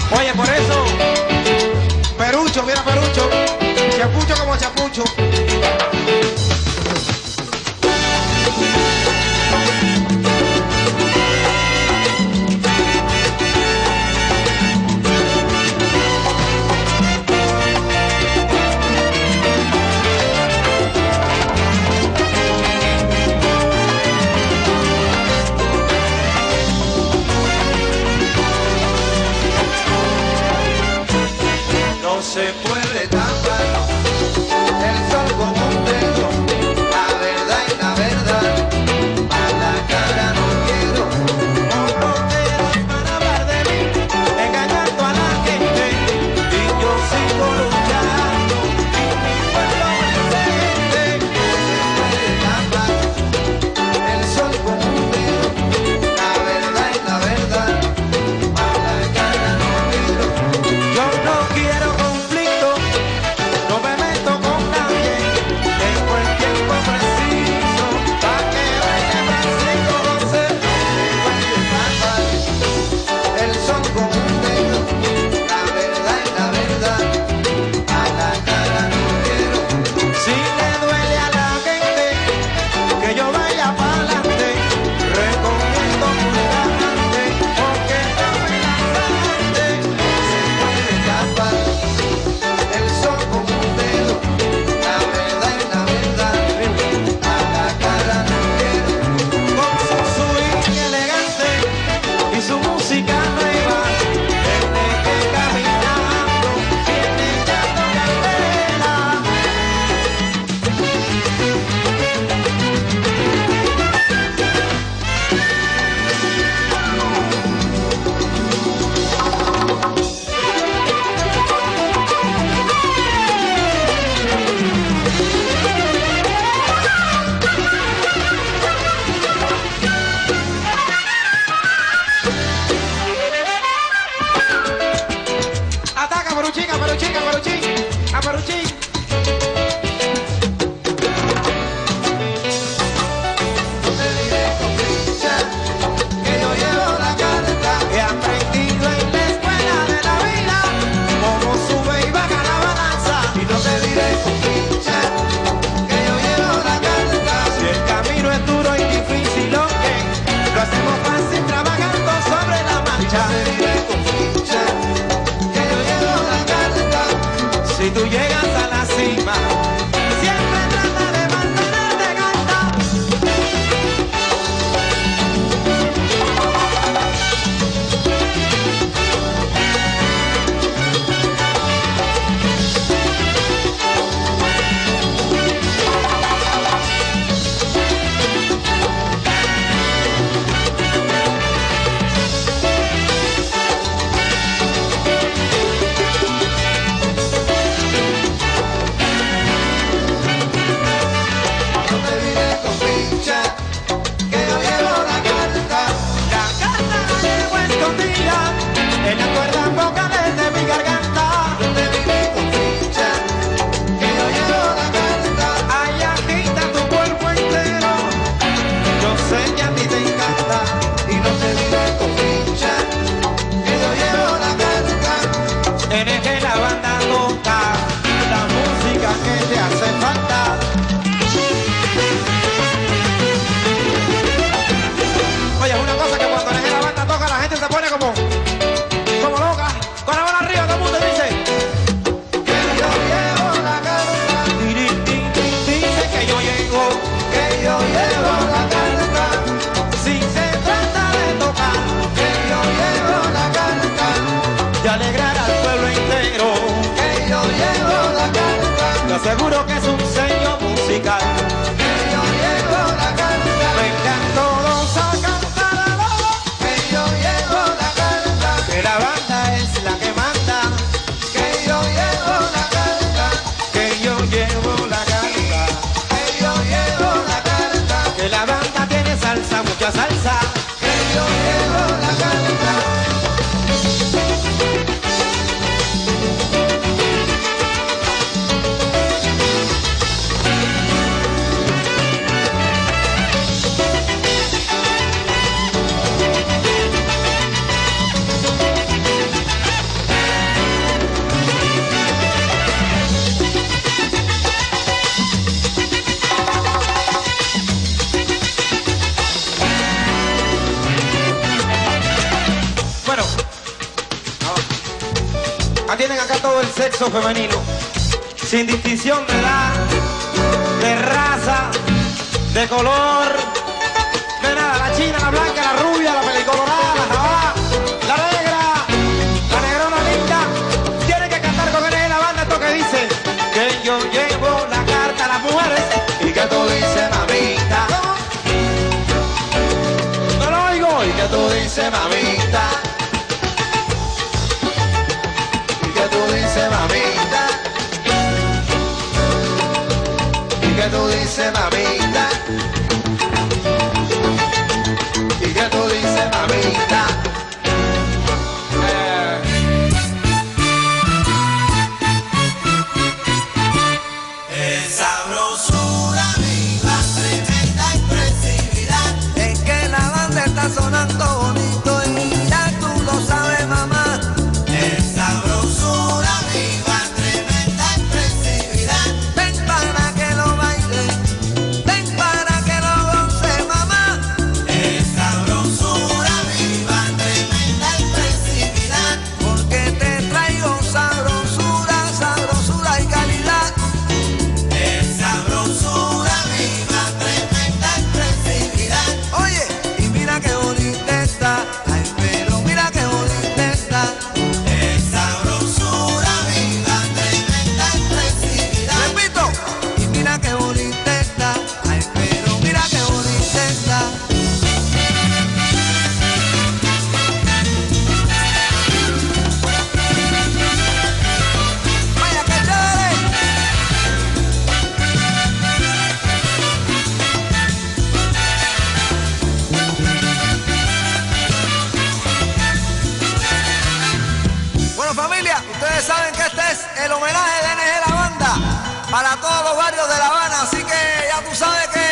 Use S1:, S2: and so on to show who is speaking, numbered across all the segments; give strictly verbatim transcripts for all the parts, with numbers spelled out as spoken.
S1: Oye, por eso, Perucho, mira Perucho, chapucho como chapucho.
S2: No se puede tapar el sol con un dedo, la verdad y la verdad, a la cara no quiero.
S1: Otros dedos para hablar de mí, engañando a la gente, y yo sigo luchando, y mi pueblo presente.
S2: No se puede tapar el sol con un dedo, la verdad y la verdad, a la cara no quiero.
S1: Yo no quiero conflicto, no me meto con nadie, tengo el tiempo preciso, pa' que baile Francisco José.
S2: El sol con un dedo, la verdad y la verdad, a la cara no quiero.
S1: Si le duele a la gente que yo vaya pa'lante, recomiendo muy galante, porque no me la salte.
S2: Puede tapar el sol con un dedo, la verdad y la verdad, a la cara no quiero.
S1: Con su swing elegante y su música nueva, tiene que caminando, tiene echando candela. Ataca, Peruchín, a Peruchín, a Peruchín, a Peruchín.
S2: No te diré con ficha que yo llevo la carta.
S1: He aprendido en la escuela de la vida cómo sube y baja la balanza.
S2: Y no te diré con ficha que yo llevo la carta.
S1: Si el camino es duro y difícil, ok, lo hacemos fácil trabajando sobre la
S2: Y
S1: marcha.
S2: no te diré con ficha que yo llevo la carta.
S1: Si tú llegas a la cima, siempre trata de mantenerte gata.
S2: No te diré con ficha que yo llevo la carta.
S1: La carta la llevo escondida en las cuerdas vocales de mi garganta.
S2: No te diré con ficha que yo llevo la carta.
S1: Ay, agita tu cuerpo entero, yo sé que a ti te encanta.
S2: Y no te diré con ficha que yo llevo la carta.
S1: Tienes que la banda toca la música que te hace falta. Oye, es una cosa que cuando eres la banda toca la gente se pone como, como loca. Con la mano arriba todo el mundo dice,
S2: Que yo llevo la carta.
S1: "Tiri, ti, ti", dice que yo llego.
S2: Que yo llevo la carta.
S1: Si se trata de tocar,
S2: Que yo llevo la carta.
S1: de alegrar al pueblo entero,
S2: Que yo llevo la carta.
S1: te aseguro que es un sello musical.
S2: Que yo llevo la carta.
S1: Vengan todos a cantar a lobo,
S2: Que yo llevo la carta.
S1: que la banda es la que manda,
S2: Que yo llevo la carta.
S1: que yo llevo la carta,
S2: Que yo llevo la carta.
S1: que la banda tiene salsa, mucha salsa.
S2: Que yo llevo la carta.
S1: tienen acá todo el sexo femenino, sin distinción de edad, de raza, de color, de nada. La china, la blanca, la rubia, la pelicolorada, la jabá, la negra, la negrona linda. Tienen que cantar con él en la banda esto que dice que yo llevo la carta a las mujeres
S2: Y que tú dices, mamita,
S1: no lo oigo.
S2: y que tú dices, mamita, y que tú dices, mamita, y que tú dices, mamita, y que tú dices, mamita. Eh.
S3: Esa sabrosura viva, tremenda expresividad.
S4: Es que la banda está sonando bonito y ya tú lo sabes, mamá.
S3: Es sabrosura viva, tremenda expresividad.
S4: Ven para que lo baile, ven para que lo goce, mamá.
S3: Es sabrosura viva, tremenda expresividad.
S4: Porque te traigo sabrosura, sabrosura y calidad.
S3: Es sabrosura viva, tremenda expresividad.
S4: Oye, y mira qué bonita está, ay, pero mira qué bonita está.
S3: Es sabrosura viva, tremenda expresividad.
S4: Repito, y mira qué bonita está, ay, pero mira qué bonita está. Vaya que chévere. Bueno, familia, ustedes saben que este es el homenaje de N G La Banda para todos los barrios de La Habana, así que ya tú sabes que...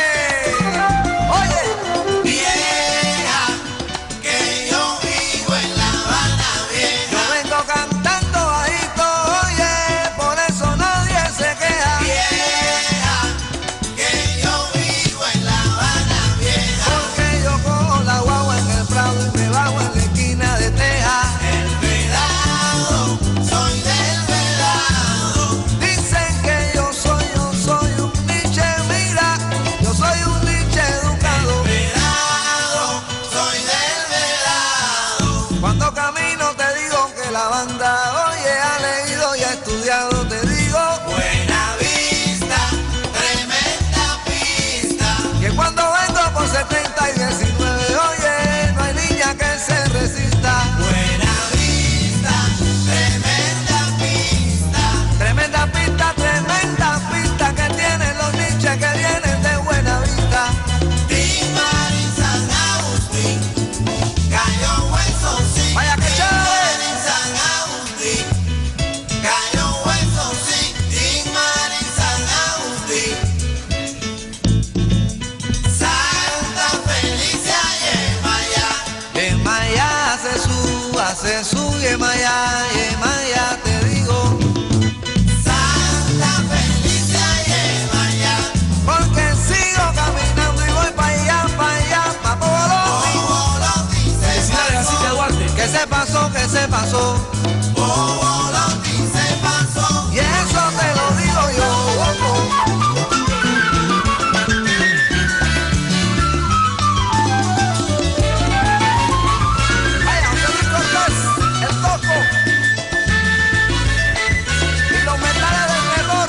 S4: Oye,
S3: Vieja, que yo vivo en La Habana
S4: yo
S3: vieja.
S4: vengo cantando bajito, oye, por eso nadie se queja.
S3: Vieja, que yo vivo en La Habana vieja.
S4: Porque yo cojo la guagua en el Prado y me bajo en la esquina de Teja.
S3: El Vedado, soy del Vedado.
S4: Dicen que yo soy, yo soy un niche, mira, yo soy un niche educado.
S3: Vedado, soy del Vedado.
S4: Cuando camino te digo que la banda, oye, ha leído y ha estudiado, te digo
S3: Buena vista, tremenda pista.
S4: que cuando vengo por setenta y diecinueve, oye, no hay niña que se resista.
S3: Buena vista, tremenda pista.
S4: Tremenda pista, tremenda pista que tienen los niches que vienen de Buena Vista.
S3: Timar en San Agustín, Cayo Hueso sí.
S4: Vaya que chévere.
S3: Timar en San Agustín, Cayo Hueso sí. Timar en San Agustín. Santa Felicia y Maya.
S4: En Maya se suba, se sube Maya, y en Maya te digo,
S3: Santa Felicia y Maya.
S4: porque sigo caminando y voy para allá, para allá, para Bogotá.
S3: Bogoloti se pasó.
S4: Que se pasó, que se pasó,
S3: Bogoloti se pasó.
S4: y eso te lo digo yo. Vaya, José Luis Cortés, el toco, y los metales del reloj.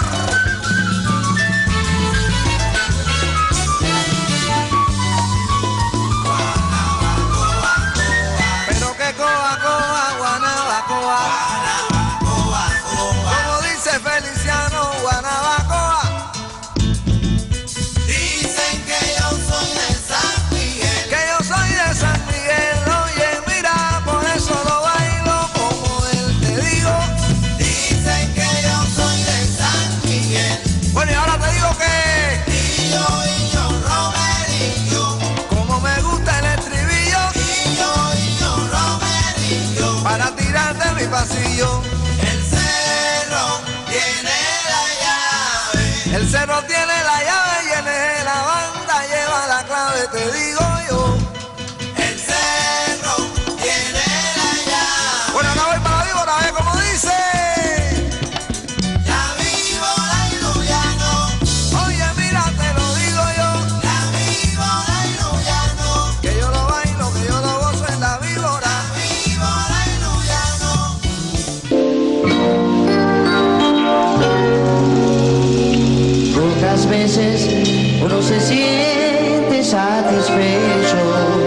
S4: Pero que coa, coa, guanabacoa, como dice Feliciano, guanabacoa,
S3: Dicen que yo soy de San Miguel.
S4: que yo soy de San Miguel, oye, mira, por eso lo bailo como él, te digo.
S3: Dicen que yo soy de San Miguel.
S4: Bueno, y ahora te digo que,
S3: Y yo, y yo, Romerillo.
S4: como me gusta el estribillo,
S3: Y yo, y yo, Romerillo.
S4: para tirar de mi pasillo,
S3: El cerro tiene la llave.
S4: el cerro tiene la llave y en él la banda lleva la clave, te digo yo.
S3: El cerro tiene la llave.
S4: Bueno, ahora voy para la víbora, a ver cómo dice.
S5: veces uno se siente satisfecho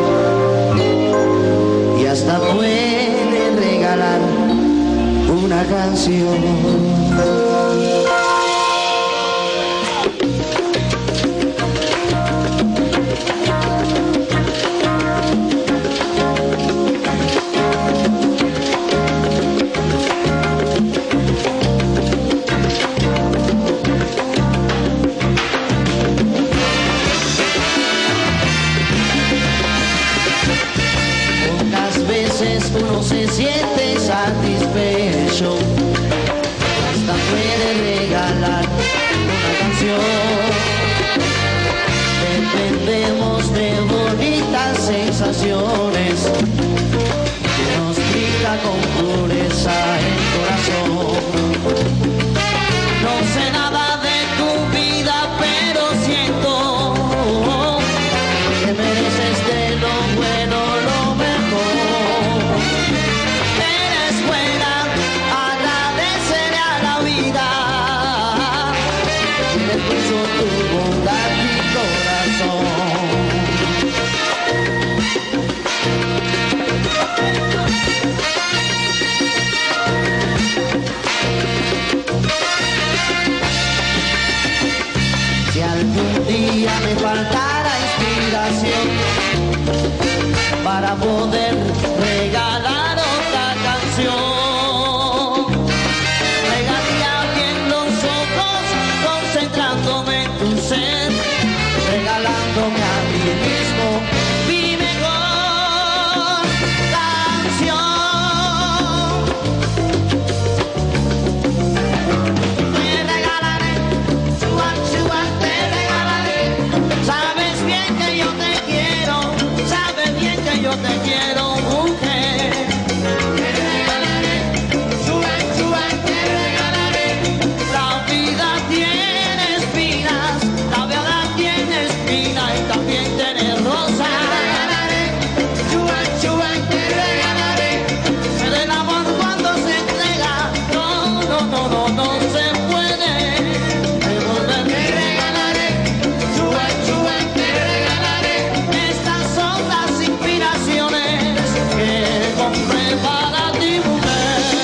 S5: y hasta puede regalar una canción. Uno se siente satisfecho, hasta puede regalar una canción. Dependemos de bonitas sensaciones que nos brinda con pureza el corazón. No sé nada de tu vida, pero siento que mereces de lo bueno lo mejor. Tu bondad y corazón. Si algún día me faltara inspiración para poder regalar otra canción, regaría bien los ojos concentrándome en tu ser, regalándome a mí mismo mi mejor canción. Te regalaré, chua, chua, te regalaré. Sabes bien que yo te quiero, sabes bien que yo te quiero, mujer. Te regalaré, chua, chua, te regalaré. La vida tiene espinas, la verdad tiene espina y también tiene rosa. Te regalaré, chua, chua, te regalaré. Pero el amor cuando se entrega, no, no, no, no, no se puede devolver. Te regalaré, chua, chua, te regalaré. Estas son las inspiraciones que compré para ti, mujer.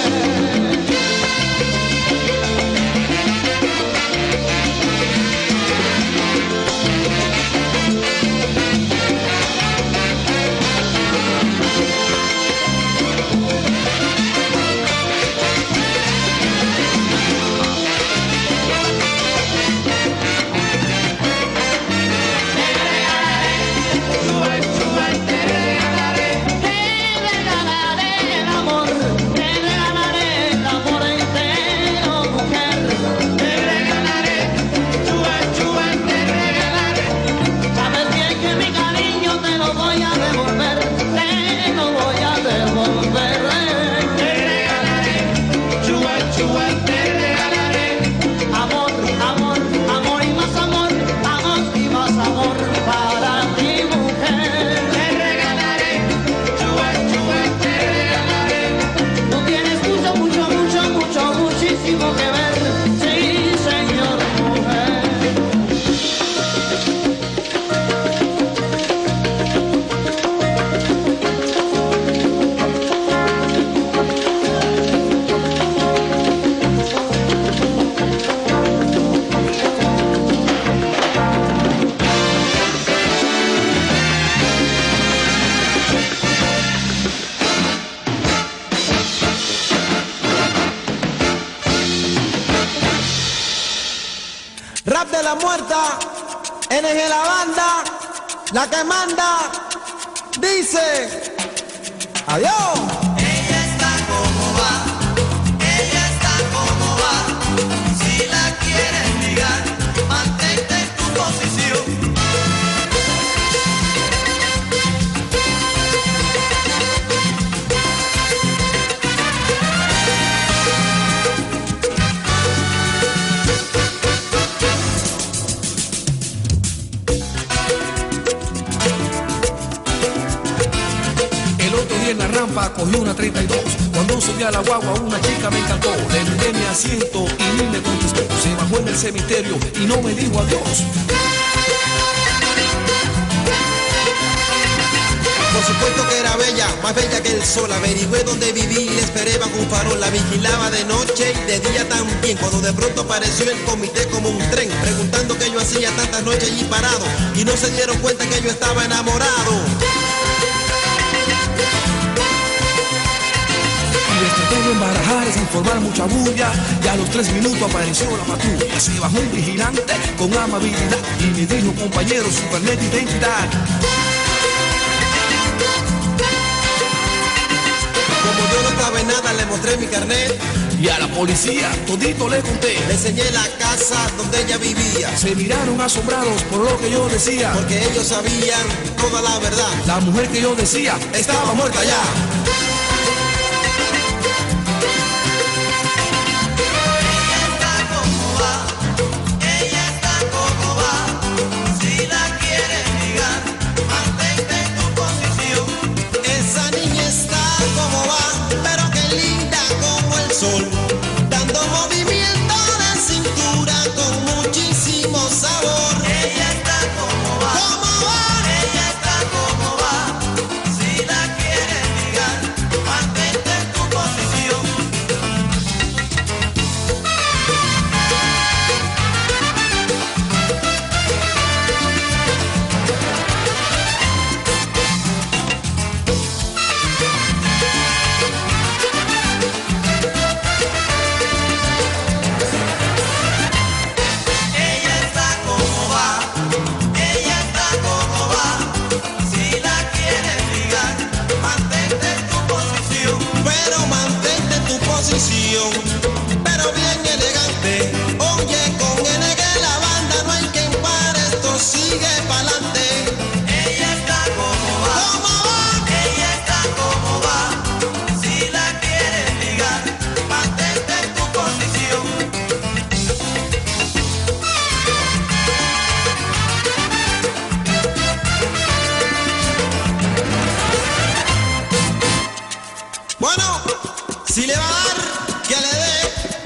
S1: Rap de la muerta, N G la banda, la que manda, dice, adiós.
S3: Ella está como va, ella está como va. Si la quieres ligar, mantente en tu posición.
S6: En la rampa cogió una treinta y dos. Cuando subió subí a la guagua, una chica me encantó. Le brindé mi asiento y ni me contestó. Se bajó en el cementerio y no me dijo adiós.
S7: Por supuesto que era bella, más bella que el sol. Averigüé donde viví y le esperé bajo un farol. La vigilaba de noche y de día también. Cuando de pronto apareció el comité como un tren, preguntando qué yo hacía tantas noches allí parado. Y no se dieron cuenta que yo estaba enamorado.
S6: Y les traté de embarajar sin formar mucha bulla. Y a los tres minutos apareció la patrulla. Se bajó un vigilante con amabilidad y me dijo: compañero, su carnet de identidad.
S7: Como yo no estaba en nada, le mostré mi carnet.
S6: Y a la policía todito le conté.
S7: Le enseñé la casa donde ella vivía.
S6: Se miraron asombrados por lo que yo decía,
S7: porque ellos sabían toda la verdad.
S6: La mujer que yo decía estaba muerta ya.
S7: Dando movimiento de cintura con muchísimo sabor.
S3: Ella está como va,
S7: ¿Cómo va?
S3: ella está como va. Si la quieres ligar, mantente en tu posición.
S7: Pero bien elegante. Oye, con N G la banda no hay quien pare, esto sigue pa'lante.
S3: Ella está como va,
S7: ¿Cómo va?
S3: ella está como va. Si la quieres ligar, mantente en tu posición.
S7: Bueno, si le va a dar, que le dé.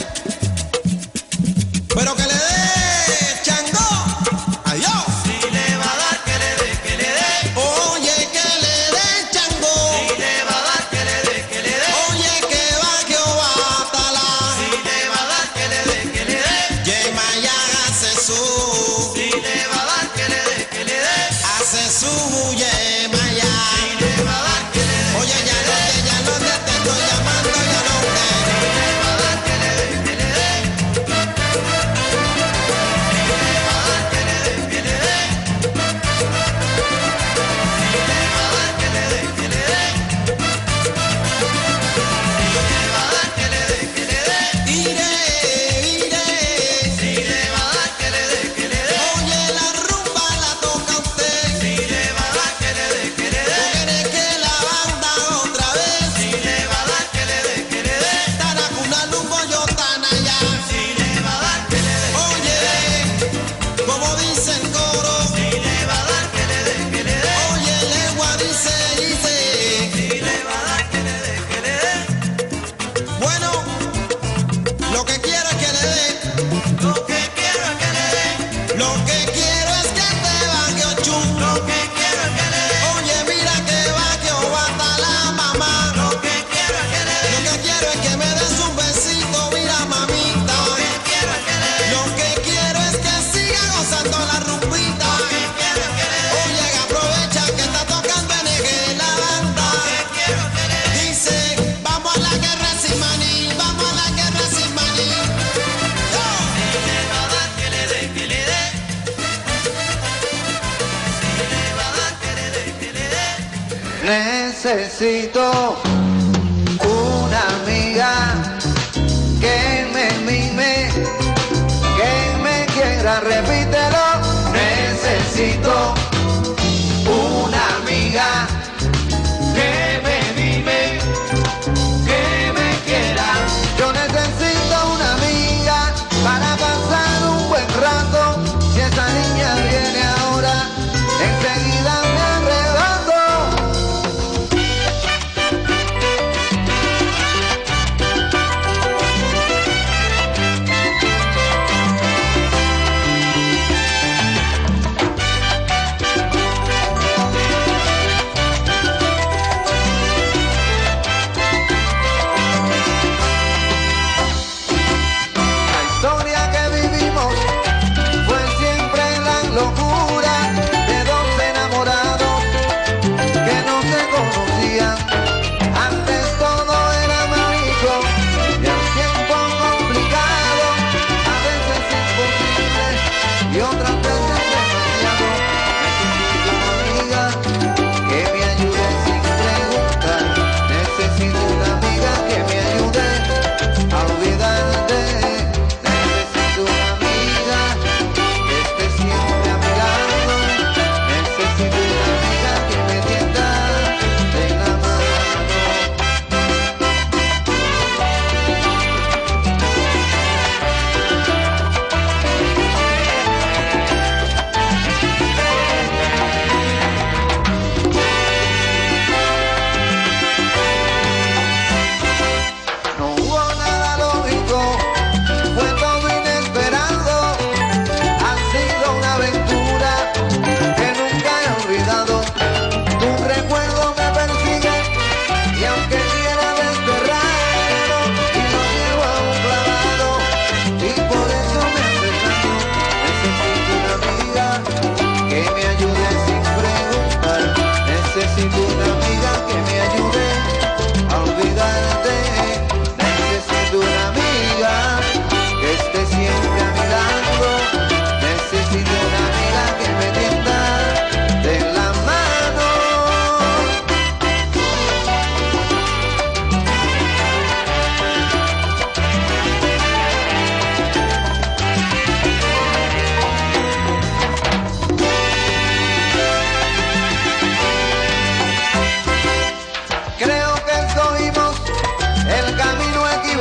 S7: Pero que le dé, Chango. Adiós.
S3: Si le va a dar, que le dé, que le dé.
S7: Oye, que le dé, Chango.
S3: Si le va a dar, que le dé, que le dé.
S7: Oye, que va, que va, tala.
S3: Si le va a dar, que le dé, que le dé.
S7: Yema ya hace su.
S3: Si le va a dar, que le dé, que le dé.
S7: Hace su yema ya.
S3: Si le va a dar, que le dé.
S7: Oye, ya lo que, ya lo que te estoy llamando, ya lo que.
S3: Si le va a dar, que le dé, que le dé. Si le va a dar, que le dé, que le dé. Si le va a dar, que le dé, que le dé. Si le va a dar, que le dé, que le dé.
S7: Iré, iré.
S3: Si le va a dar, que le dé, que le dé.
S7: Oye, la rumba la toca usted.
S3: Si le va a dar, que le dé, que le dé.
S7: Quiere que la banda otra vez.
S3: Si le va a dar, que le dé, que le dé.
S7: Taracuna, Lumbo, yo tan allá.
S3: Si le va a dar, que le dé.
S7: Oye, como dice el coro.
S3: Si le va a dar, que le dé, que le dé.
S7: Oye, lengua dice, dice.
S3: Si le va a dar, que le dé, que le dé.
S7: Bueno, lo que quiero es que le dé.
S3: Lo que quiero es que le dé.
S7: Lo que quiero es que te baje ochun.
S3: Lo que quiero es que le dé.
S7: Oye, mira que va que obata la mamá.
S3: Lo que quiero es que le dé.
S7: Lo que quiero es que me des un besito, mira mamita.
S3: Lo que quiero es que le dé.
S7: Lo que quiero es que siga gozando la rumbita.
S3: Lo que quiero es que le dé.
S7: Oye, aprovecha que está tocando N G la banda.
S3: Lo que quiero es que le dé.
S7: Dice, vamos a la guerra sin maní, vamos a la guerra sin maní. Yo.
S3: Si le va a dar, que le dé, que le dé. Si le va a dar, que le dé, que le dé.
S2: Necesito una amiga que me mime, que me quiera, repítelo. Necesito una amiga que me mime, que me quiera. Yo necesito una amiga para pasar un buen rato. Si esa niña viene ahora, enseguida me arrebato.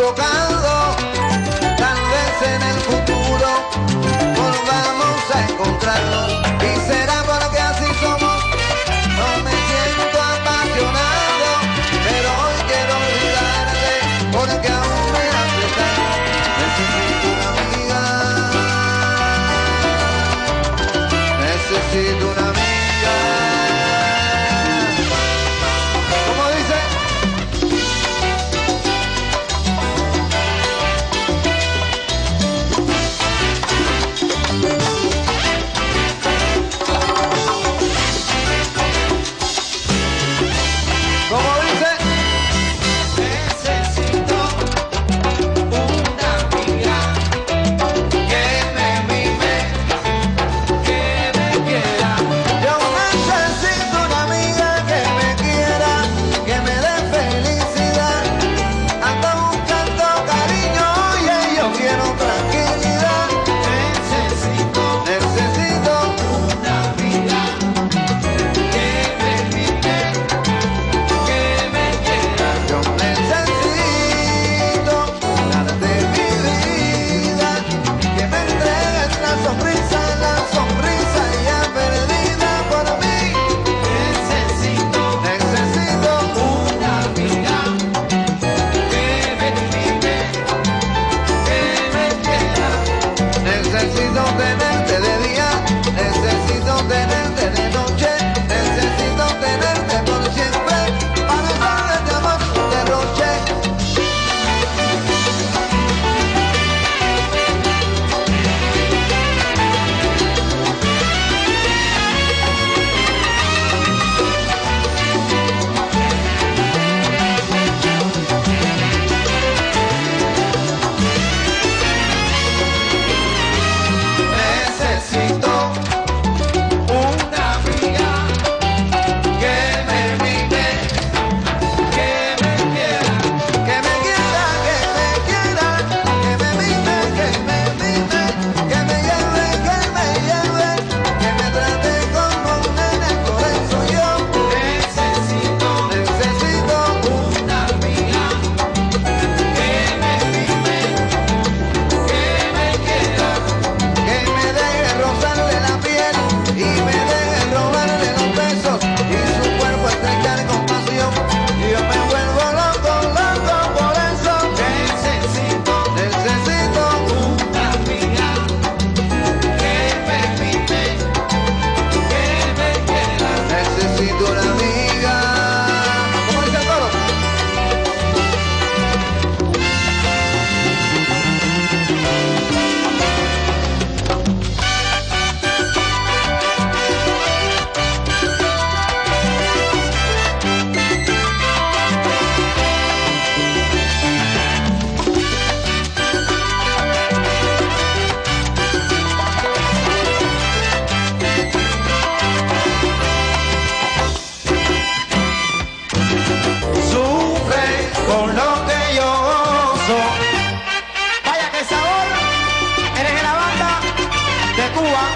S2: equivocado, tal vez en el futuro volvamos a encontrarnos y será porque así somos. No me siento apasionado, pero hoy quiero olvidarte porque aún me hace daño. Necesito una amiga, necesito una amiga. ¿Cómo dice? ¿Cómo dice?
S3: Necesito una amiga que me mime, que me quiera.
S2: Yo necesito una amiga que me quiera, que me dé felicidad. Ando buscando cariño y yo quiero tranquilidad.
S3: Necesito
S2: Necesito
S3: una amiga que me mime, que me quiera.
S2: Yo necesito darte mi vida, que me entregues la sonrisa, la sonrisa ya perdida por mí.
S3: Necesito
S2: Necesito
S3: una amiga que me mime, que me quiera.
S2: Necesito tenerte de día, necesito tenerte de noche, necesito tenerte por siempre, para darle de amor un derroche.
S3: Necesito una amiga que me mime, que me quiera.
S2: Que me quiera, que me quiera, que me mime, que me mime, que me lleve, que me lleve, que me trate como un nene, por eso yo
S3: Necesito
S2: necesito
S3: una amiga que me mime, que me quiera.
S2: que me deje rozarle la piel y me deje robarle los besos y su cuerpo estrechar con pasión. Y yo me vuelvo loco, loco por eso.
S3: Necesito
S2: Necesito
S3: una amiga que me mime, que me quiera.
S2: Necesito una amiga. ¿Cómo dice el coro?
S1: Sufre con lo que yo gozo. Vaya que sabor, eres de la banda de Cuba.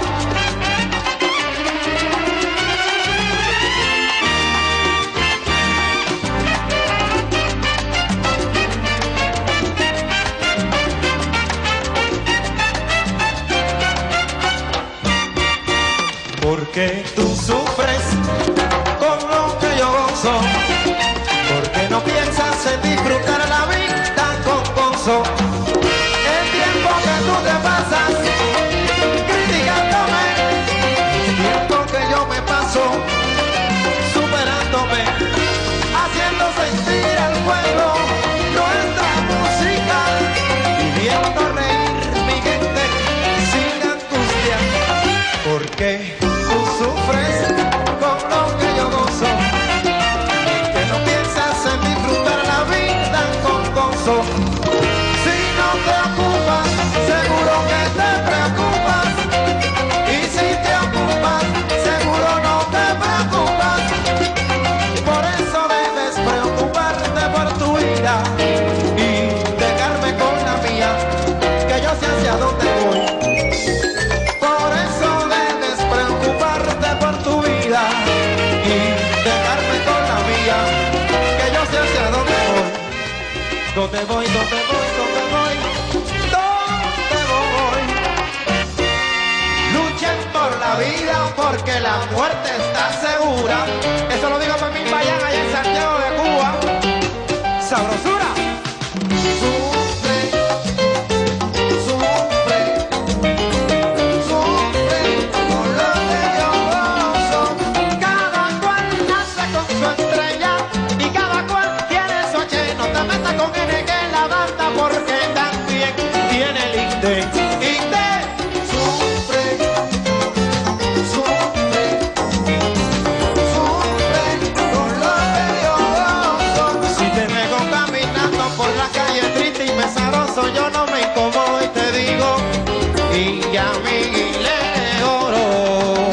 S1: Porque tú sufres con lo que yo gozo. Porque no piensas en disfrutar la vida con gozo. El tiempo que tú te pasas criticándome, el tiempo que yo me paso superándome, haciendo sentir al pueblo nuestra música, viviendo reír mi gente sin angustia. Porque tú sufres con lo que yo gozo. Que no piensas en disfrutar la vida con gozo. Si no te ocupas, seguro que te preocupas. Y si te ocupas, seguro no te preocupas. Por eso debes preocuparte por tu vida y dejarme con la mía, que yo sé hacia dónde voy. Por eso debes preocuparte por tu vida y dejarme con la mía, que yo sé hacia dónde voy. Donde ¿Dónde voy, dónde voy, dónde voy? ¿Dónde voy? Luchen por la vida porque la muerte está segura. Eso lo digo para mi payán allá en Santiago de Cuba. Sabrosura. Yo no me incomodo y te digo, y ya mi le oro.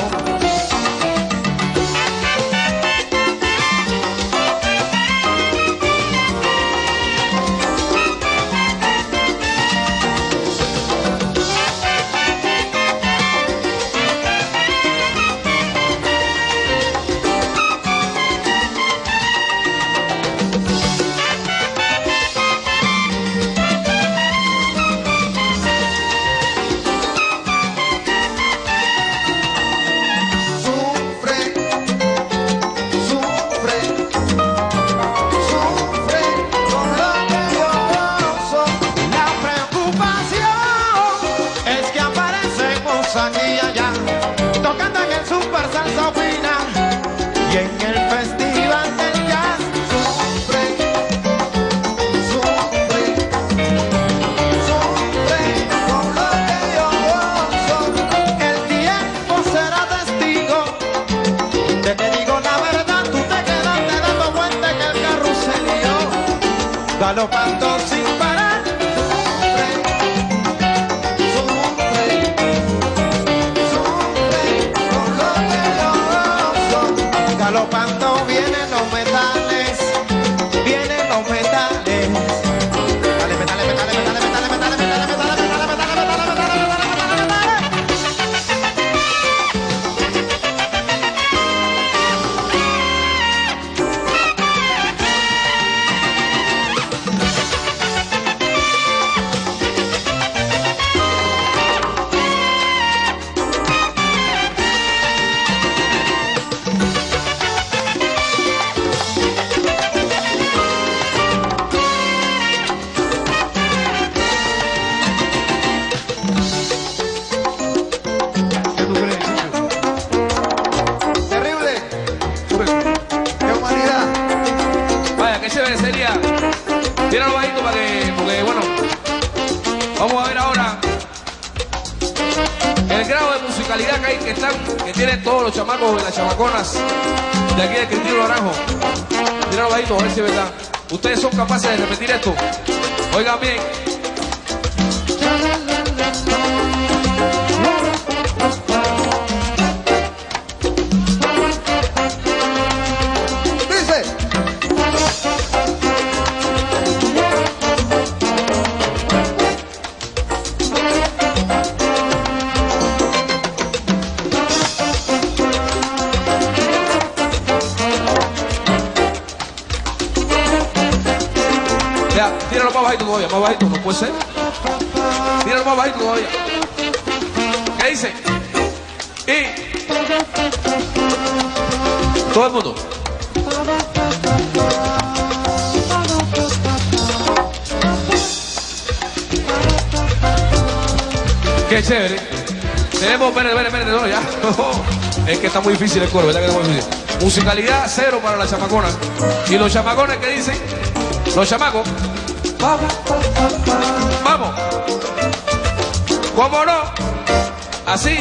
S1: Aquí y allá, tocando en el Super Salsa Fina y en el Festival del Jazz. Sufre, sufre, sufre con lo que yo gozo. El tiempo será testigo de que digo la verdad. Tú te quedaste dando vueltas en el carruselio, galopando sin parar. Galopando vienen los metales, vienen los metales. Dale, metales, metales, metales, metales, metales, metales, metales, metales, metales, metales,
S8: Tíralo bajito para que, porque bueno, vamos a ver ahora el grado de musicalidad que hay, que están, que tienen todos los chamacos y las chamaconas de aquí de Quintino Naranjo. Tíralo bajito, a ver si es verdad. Ustedes son capaces de repetir esto. Oigan bien. Ya, tíralo más bajito todavía, más bajito, no puede ser. Tíralo más bajito todavía. ¿Qué dice? Y todo el mundo. Qué chévere. Tenemos, esperen, esperen, esperen, no, ya. Es que está muy difícil el coro, ¿verdad que está muy difícil? Musicalidad cero para la chamacona. Y los chamacones que dicen, los chamacos, vamos, vamos. ¿Cómo no? Así.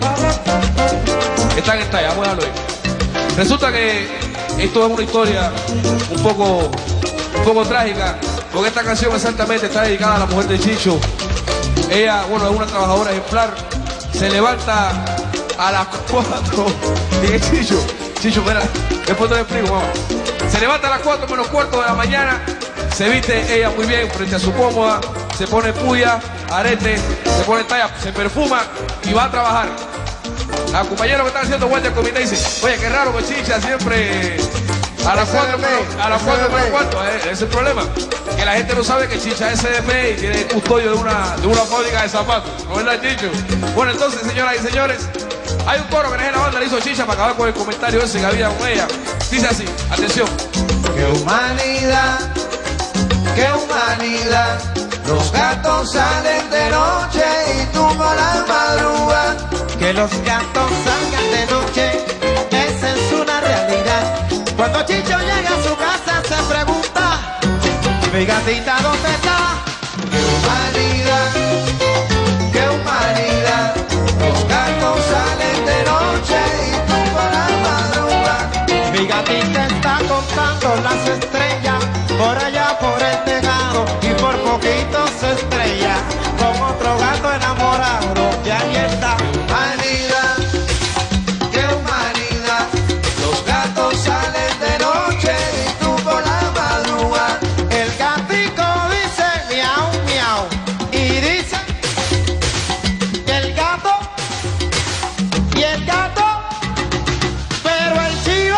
S8: Están en talla, vamos a verlo ahí. Resulta que esto es una historia un poco, un poco trágica, porque esta canción exactamente está dedicada a la mujer de Chicho. Ella, bueno, es una trabajadora ejemplar, se levanta a las cuatro, dije Chicho, Chicho, mira, después te lo explico, mamá. Se levanta a las cuatro menos cuarto de la mañana, se viste ella muy bien frente a su cómoda, se pone puya, arete, se pone talla, se perfuma y va a trabajar. A compañeros que están haciendo guardia del comité dice, oye, qué raro que Chicha siempre A las
S4: S D
S8: cuatro,
S4: P,
S8: pero- a las
S4: S D
S8: cuatro,
S4: P.
S8: pero ¿cuánto? Eh, ese es el problema. Que la gente no sabe que Chicha es S D P y tiene custodio de una, de una fábrica de zapatos. ¿No es verdad, Chicho? Bueno, entonces, señoras y señores, hay un coro que en la banda le hizo Chicha para acabar con el comentario ese que había con ella. Dice así, atención.
S2: ¡Qué humanidad! ¡Qué humanidad! Los gatos salen de noche y tú con la madruga.
S1: Que los gatos salgan de noche, esa es una realidad. Cuando Chicho llega a su casa se pregunta, mi gatita, ¿dónde está?
S2: ¡Qué humanidad! ¡Qué humanidad! Los gatos salen de noche y tú con la madruga.
S1: Mi gatita está contando las estrellas por allá por el tejado y por poquito se estrella con otro gato enamorado. Y ahí está.
S2: Humanidad, qué humanidad. Los gatos salen de noche y tú por la madruga.
S1: El gatico dice miau, miau. Y dice que el gato y el gato, pero el chivo,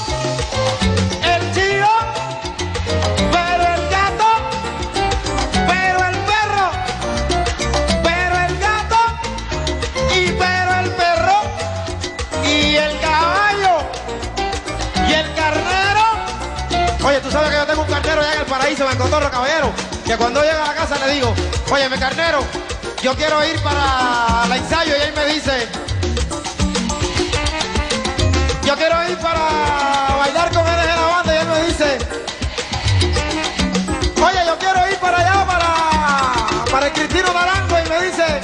S1: el chivo, pero el gato, pero el perro, pero el gato, y pero el perro, y el caballo, y el carnero. Oye, tú sabes que yo tengo un carnero allá en el paraíso, en Cotorro, caballero, que cuando llego a la casa le digo, oye, mi carnero, yo quiero ir para el ensayo, y él me dice, yo quiero ir para bailar con él en la banda, y él me dice, oye, yo quiero ir para allá, para, para el Cristino Naranjo, y me dice,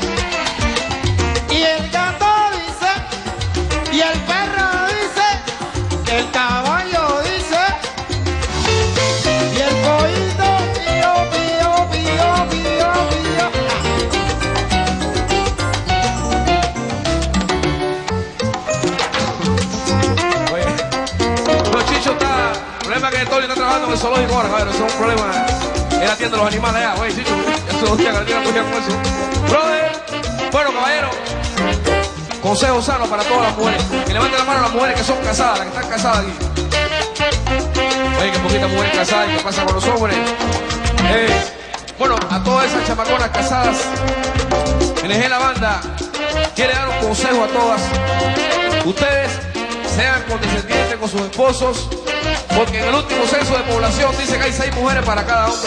S1: y el gato dice, y el perro dice, el caballo dice, y el pollito, pío, pío, pío, pío, pío.
S8: Oye, no, Chicho está. El problema es que Tony está trabajando en el zoológico ahora, cabrón. Eso es un problema. Él atiende a los animales allá. Oye, Chicho, eso dos días que le tiene con eso. Brother, bueno, caballero. Consejo sano para todas las mujeres. Que levanten la mano a las mujeres que son casadas, las que están casadas aquí. Oye, que poquitas mujeres casadas y qué pasa con los hombres. Eh, bueno, a todas esas chamaconas casadas, N G La Banda quiere dar un consejo a todas. Ustedes sean condescendientes con sus esposos, porque en el último censo de población dice que hay seis mujeres para cada hombre.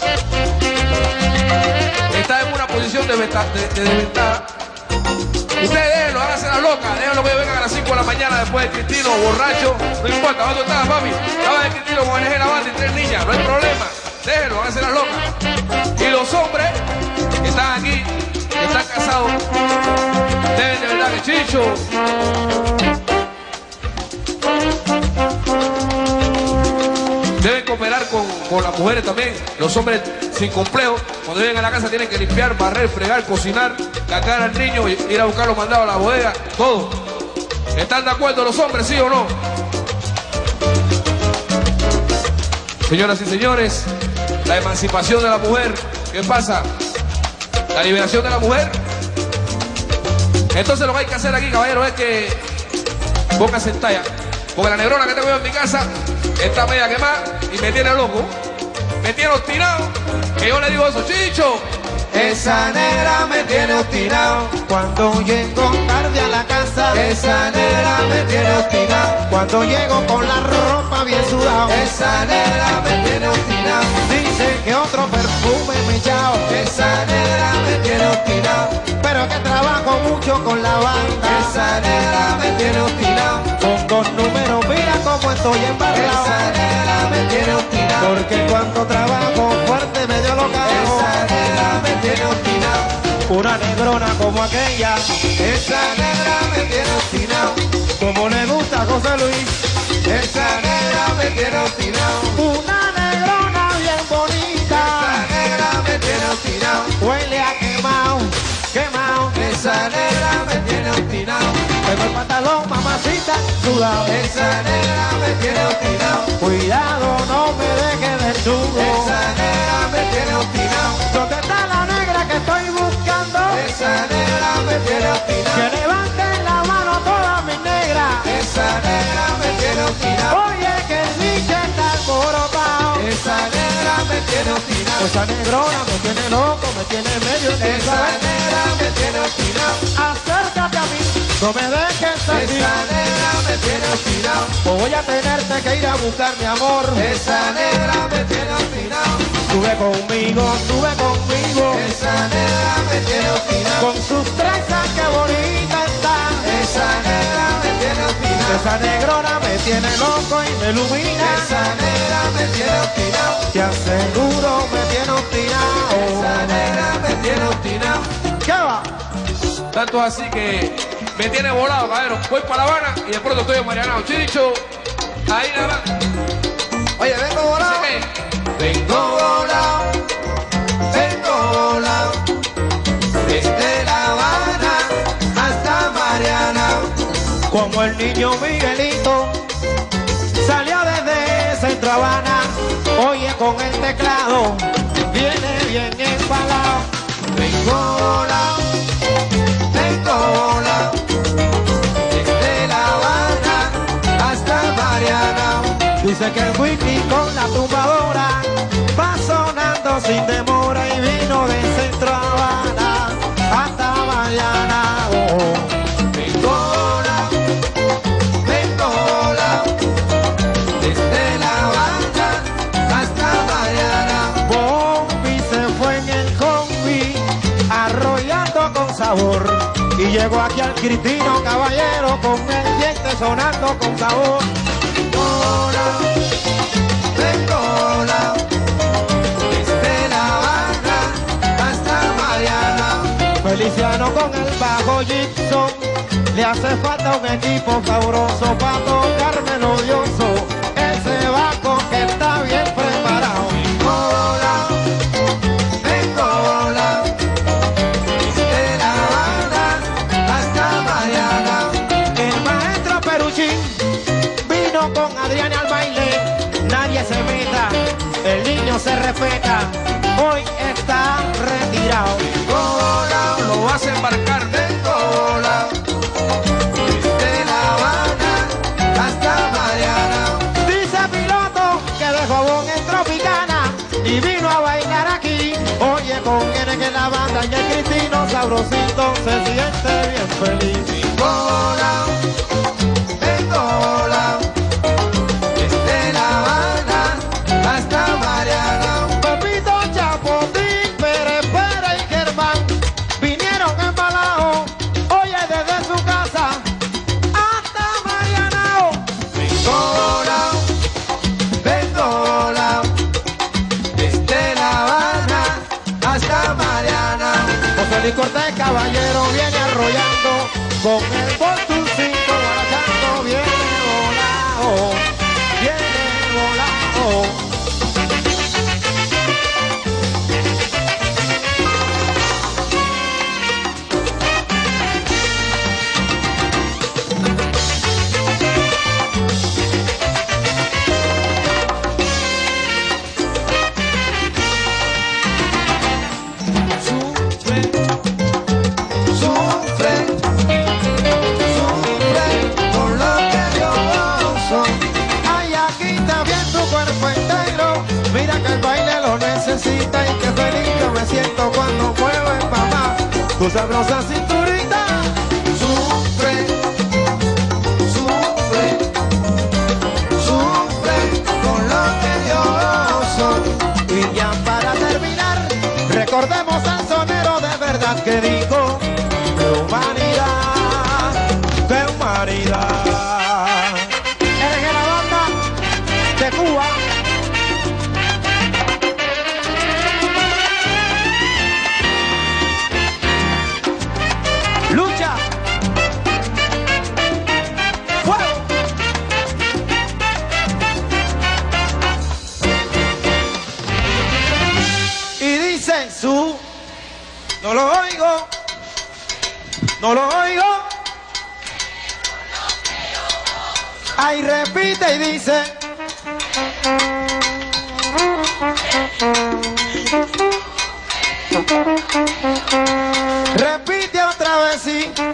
S8: Está en una posición de, venta, de, de desventaja. Ustedes déjenlo, háganse la loca, déjenlo que vengan a las cinco de la mañana después de Cristino, borracho, no importa, ¿dónde estás, papi? Estaba de Cristino con N G La Banda y tres niñas, no hay problema, déjenlo, háganse la loca. Y los hombres que están aquí, que están casados, deben de verdad que Chicho. Deben cooperar con, con las mujeres también. Los hombres sin complejo, cuando lleguen a la casa tienen que limpiar, barrer, fregar, cocinar, cargar al niño, ir a buscar los mandados a la bodega, todo. ¿Están de acuerdo los hombres, sí o no? Señoras y señores, la emancipación de la mujer, ¿qué pasa? La liberación de la mujer. Entonces lo que hay que hacer aquí, caballero, es que póngase en talla. Porque la negrona que tengo yo en mi casa está media quemada y me tiene loco. Me tiene obstinado. Que yo le digo eso, Chicho.
S2: Esa negra me tiene obstinado.
S1: Cuando llego tarde a la casa,
S2: Esa negra me tiene obstinado.
S1: cuando llego con la ropa bien sudada,
S2: Esa negra me tiene obstinado.
S1: dice que otro perfume me echao,
S2: Esa negra me tiene obstinado.
S1: pero que trabajo mucho con la banda.
S2: Esa negra me tiene obstinado.
S1: Con dos números, mira cómo estoy embarrado.
S2: Esa negra me tiene obstinado.
S1: Porque cuando trabajo fuerte me dio lo carajo.
S2: Esa negra me tiene obstinado.
S1: Una negrona como aquella,
S2: Esa negra me tiene obstinado.
S1: como le gusta a José Luis.
S2: Esa negra me tiene obstinado.
S1: Una negrona bien
S2: Esa
S1: bonita,
S2: negra me tiene obstinado.
S1: huele a quemao, quemao.
S2: Esa negra me tiene obstinado.
S1: Tengo el pantalón, mamacita, sudado.
S2: Esa negra me tiene obstinado.
S1: Cuidado, no me dejes desnudo.
S2: Esa negra me tiene obstinado.
S1: ¿Dónde está la negra que estoy buscando?
S2: Esa negra me tiene obstinado.
S1: Que levanten la mano todas mis negras.
S2: Esa negra me tiene obstinado.
S1: Oye, que Esa negrona me tiene loco, me tiene medio enredado.
S2: Esa negra me tiene obstinado.
S1: Acércate a mí, no me dejes salir.
S2: Esa negra me tiene obstinado.
S1: Voy a tenerte que ir a buscar mi amor.
S2: Esa negra me tiene obstinado.
S1: Sube conmigo, sube conmigo.
S2: Esa negra me tiene obstinado.
S1: Con sus trenzas que bonita está.
S2: Esa negra me tiene obstinado.
S1: Esa negrona me tiene loco y me ilumina.
S2: Esa negra me tiene obstinado.
S1: Te aseguro me tiene obstinado.
S2: Esa negra me tiene obstinado.
S1: ¿Qué va?
S8: Tanto así que me tiene volado, caballero. Voy para La Habana y de pronto estoy en Marianao. Chiricho, ahí nada más.
S2: Oye, vengo volado. Vengo volado. Vengo volado. Desde La Habana hasta Marianao.
S1: Como el niño Miguelito salió desde Centro Habana. Oye, con el teclado viene bien empalado.
S2: Vengo volado. Vengo volado. Desde La Habana hasta Marianao.
S1: Dice que el whisky con la tumbadora va sonando sin demora y vino de Centro Habana hasta Marianao.
S2: Vengo volado. Vengo volado. Desde La Habana hasta Marianao.
S1: Bombi se fue en el combi arrollando con sabor y llegó aquí al Cristino Caballero con el diente sonando con sabor.
S2: Vengo volado. Desde La Habana hasta Marianao.
S1: Feliciano con el bajo Gibson, le hace falta un equipo sabroso para tocar melodioso. Ese bajo que está bien preparado.
S2: Vengo volado. Vengo volado. Desde La Habana hasta Marianao.
S1: El maestro Peruchín vino con Adrián al baile. Nadie se meta, el niño se respeta. Hoy está retirado.
S2: Vengo volado.
S8: Lo vas a embarcar.
S2: Vengo volado. Desde La Habana hasta Marianao.
S1: Dice Piloto que dejó Bon en Tropicana y vino a bailar aquí. Oye, conviene que la banda y el Cristino sabrosito se siente bien feliz.
S2: Vengo volado. Vengo volado. Desde La Habana hasta Marianao.
S1: Pepito, Chapotín, Pérez, Pérez y Germán vinieron embalados. Oye, desde su casa hasta Marianao.
S2: Vengo volado. Vengo volado. Desde La Habana hasta Marianao.
S1: José Luis Cortés Caballero viene arrollando con el boltucito guarachando. Viene volado, viene volado.
S2: Sufre, sufre, sufre por lo que yo soy.
S1: Ay, aquí está bien tu cuerpo entero. Mira que el baile lo necesita y que feliz yo me siento cuando muevo el papá. Tu sabrosa cinturita.
S2: Sufre, sufre, sufre por lo que yo soy.
S1: Y ya para terminar, recordemos al sonero de verdad que dijo: ¡qué humanidad! ¡Qué humanidad! Eres de la banda de Cuba. ¡Lucha! ¡Fuego! Y dice su, no lo oigo, no lo oigo. Ahí repite y dice. Repite otra vez, sí.